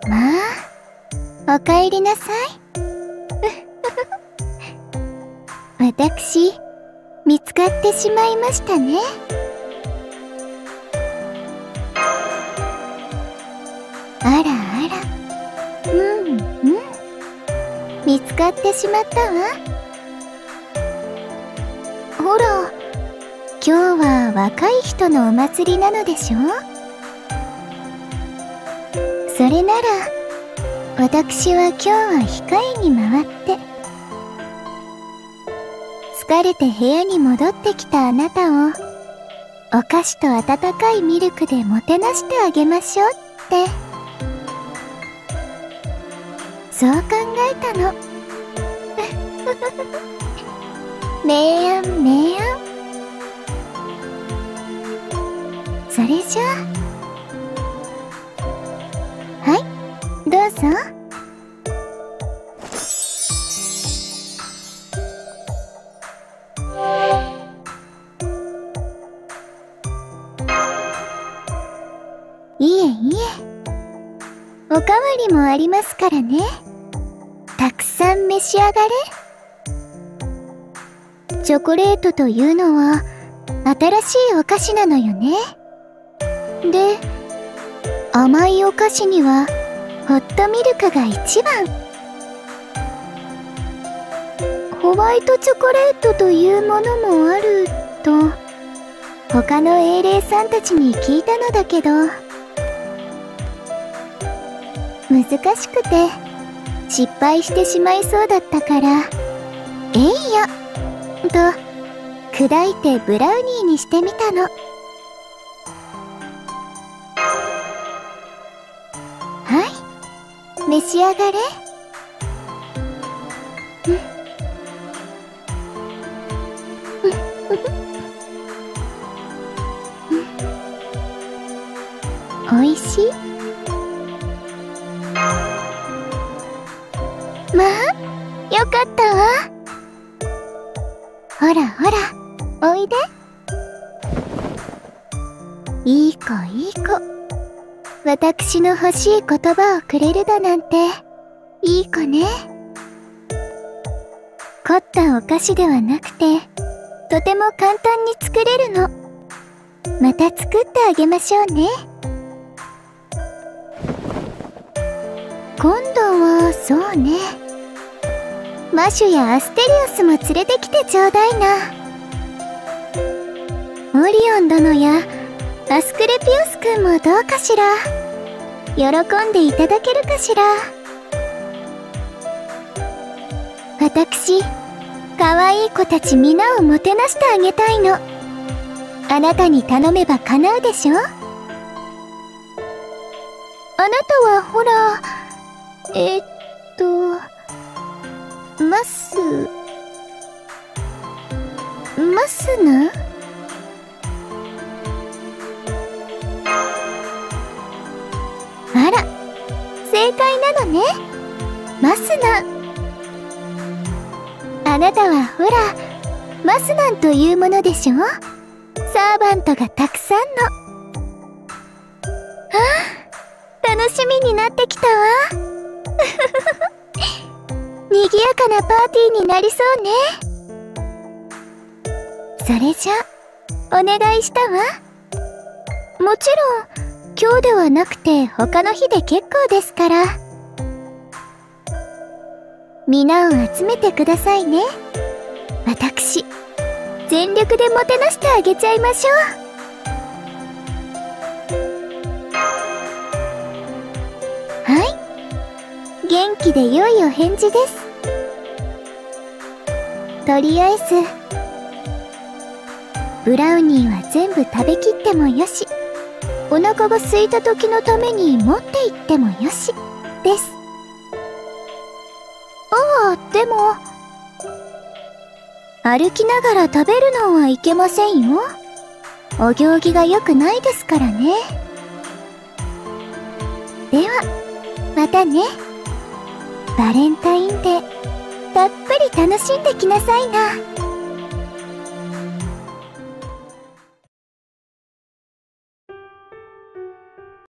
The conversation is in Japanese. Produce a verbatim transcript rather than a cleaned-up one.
まあ、おかえりなさい。私、見つかってしまいましたね。あらあら、うんうん。見つかってしまったわ。ほら、今日は若い人のお祭りなのでしょ？それなら、私は今日は控えに回って、疲れて部屋に戻ってきたあなたを、お菓子と温かいミルクでもてなしてあげましょうって、そう考えたの。明暗明暗。それじゃあ、はい、どうぞ。いえいえ、おかわりもありますからね。たくさん召し上がれ。チョコレートというのは新しいお菓子なのよね。で、甘いお菓子にはホットミルクが一番。ホワイトチョコレートというものもあると他の英霊さんたちに聞いたのだけど、難しくて失敗してしまいそうだったから、えいやと砕いてブラウニーにしてみたの。はい、召し上がれ。おいしい？まあ、よかったわ。ほらほら、おいで。いい子いい子。私の欲しい言葉をくれるだなんて、いい子ね。凝ったお菓子ではなくて、とても簡単に作れるの。また作ってあげましょうね。今度はそうね、マシュやアステリオスも連れてきてちょうだいな。オリオン殿やアスクレピオスくんもどうかしら。喜んでいただけるかしら。私、かわいい子たち皆をもてなしてあげたいの。あなたに頼めば叶うでしょ。あなたはほら、えー、っとマスマスナ？あら、正解なのね。マスナ。あなたはほら、マスナンというものでしょ。サーバントがたくさんの。ああ、楽しみになってきたわ。にぎやかなパーティーになりそうね。それじゃお願いしたわ。もちろん今日ではなくて他の日で結構ですから。皆を集めてくださいね。私全力でもてなしてあげちゃいましょう。はい、元気で良いお返事です。とりあえずブラウニーは全部食べきってもよし、お腹が空いた時のために持って行ってもよしです。ああ、でも歩きながら食べるのはいけませんよ。お行儀が良くないですからね。ではまたね。バレンタインデーたっぷり楽しんできなさいな。